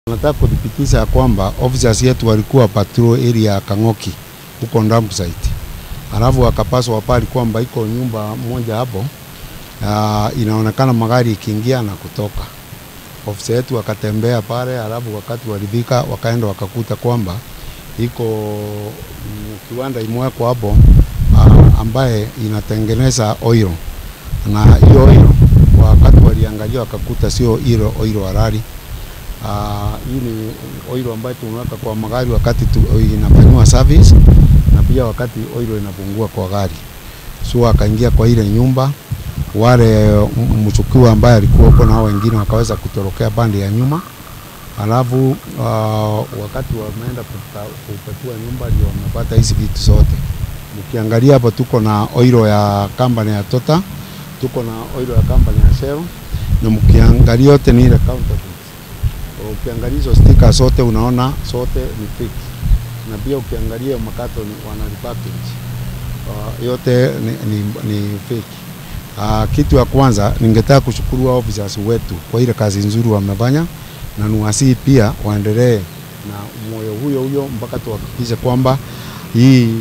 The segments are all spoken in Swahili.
Nataka kudhibitisha kwamba officers yetu walikuwa patrol area ya Kang'oki huko dump site. Alafu wakapaswa pale kwamba iko nyumba moja hapo inaonekana magari ikiingia na kutoka. Officer yetu wakatembea pale, alafu wakati walifika wakaenda wakakuta kwamba iko kiwanda imewekwa hapo ambaye inatengeneza oil. Na hiyo oil wakati waliangalia wakakuta sio oil halali. Hii ni oil ambayo tunaweka kwa magari wakati inafanywa service na pia wakati oil inapungua kwa gari. So akaingia kwa ile nyumba, wale mshukiwa ambaye alikuwa huko na wengine wakaweza kutorokea pande ya nyuma. Alafu wakati wameenda kupatua nyumba ndio wamepata hizi vitu zote. Mkiangalia hapo tuko na oil ya company ya Total, tuko na oil ya company ya Shell, na mkiangalia yote ni ile counterfeit. Ukiangalia hizo sticker zote unaona zote ni fake. Na pia ukiangalia makato ni wanarepackage. Yote ni fake. Kitu ya kwanza ningetaka kushukuru officers wetu kwa ile kazi nzuri wamefanya, na nuwasi pia waendelee na moyo huyo mpaka tuhakikishe kwamba hii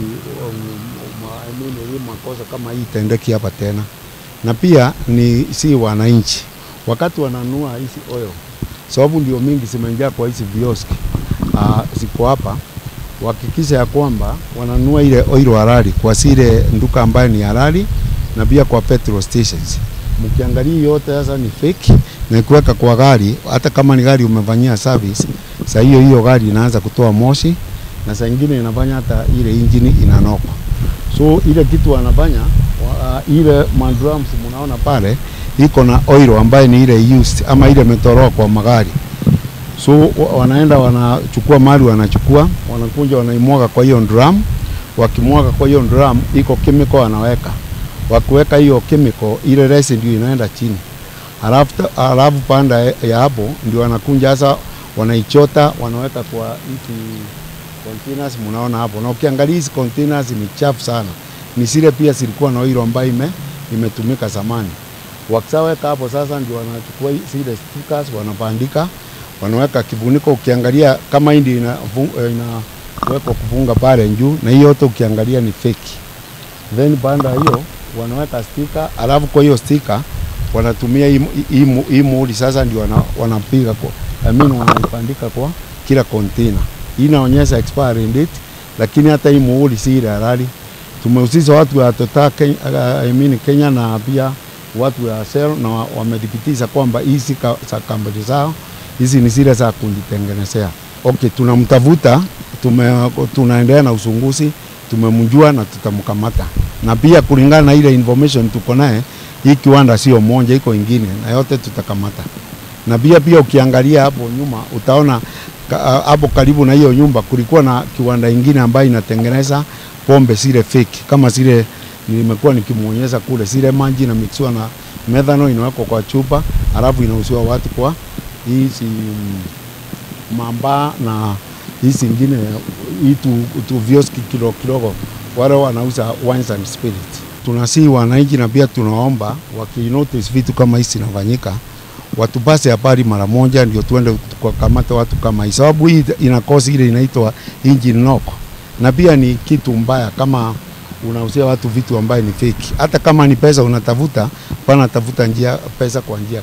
makosa kama hii itendeki hapa tena. Na pia ni si wananchi wakati wananua hizi oil, sababu ndio mingi zimeingia kwa hizi vioski ziko hapa, hakikisha ya kwamba wananua ile oil halali kwa zile nduka ambayo ni halali, na pia kwa petrol stations. Mkiangalia yote sasa ni fake na kuweka kwa gari, hata kama ni gari umefanyia service, sasa hiyo gari inaanza kutoa moshi, na saa nyingine inafanya hata ile engine inanoka. So ile kitu wanafanya ile mandrums mnaona pale iko na oil ambayo ni ile used ama ile metoroa kwa magari. So wanaenda wanachukua mali, wanakunja wanaimwaga kwa hiyo drum. Wakimwaga kwa hiyo drum iko chemical wanaweka. Wakiweka hiyo chemical ile residue inaenda chini. Alafu panda ya hapo ndio wanakunja sasa, wanaichota wanaweka kwa hizi containers mnaona hapo. Na ukiangalia hizi containers ni chafu sana. Ni zile pia zilikuwa na oil ambayo imetumika zamani. Wakisaweka hapo sasa ndio wanachukua zile stickers wanabandika, wanaweka kifuniko. Ukiangalia kama hii inawekwa kufunga pale juu, na hiyo yote ukiangalia ni fake. Then banda hiyo wanaweka sticker, alafu kwa hiyo sticker wanatumia hii muhuri sasa ndio wanapiga kwa wanabandika kwa kila container. Hii inaonyesha expiry date, lakini hata hii muhuri si ile halali. Tumehusisha watu wa Total Kenya na pia watu wa Shell, na wamedhibitisha kwamba hizi za kampuni zao hizi ni zile za kujitengenezea. Okay, tunamtafuta, tunaendelea na uchunguzi, tumemjua na tutamkamata. Na pia kulingana na ile information tuko naye, hii kiwanda sio moja, iko ingine, na yote tutakamata. Na pia ukiangalia hapo nyuma utaona hapo karibu na hiyo nyumba kulikuwa na kiwanda ingine ambayo inatengeneza pombe zile fake, kama zile nimekuwa nikimuonyesha kule, zile maji na mixiwa na methanol inawekwa kwa chupa, alafu inauziwa watu kwa hizi mamba na hizi ingine tu vioski kidogo wale wanauza wines and spirits. Tunasi wananchi na pia tunaomba wakinotice vitu kama hizi zinafanyika watupase habari mara moja, ndio tuende kukamata watu kama hii, sababu hii inakosa ile inaitwa engine knock. Na pia ni kitu mbaya kama unauzia watu vitu ambaye ni fake. Hata kama ni pesa unatafuta, pana tafuta pesa kwa njia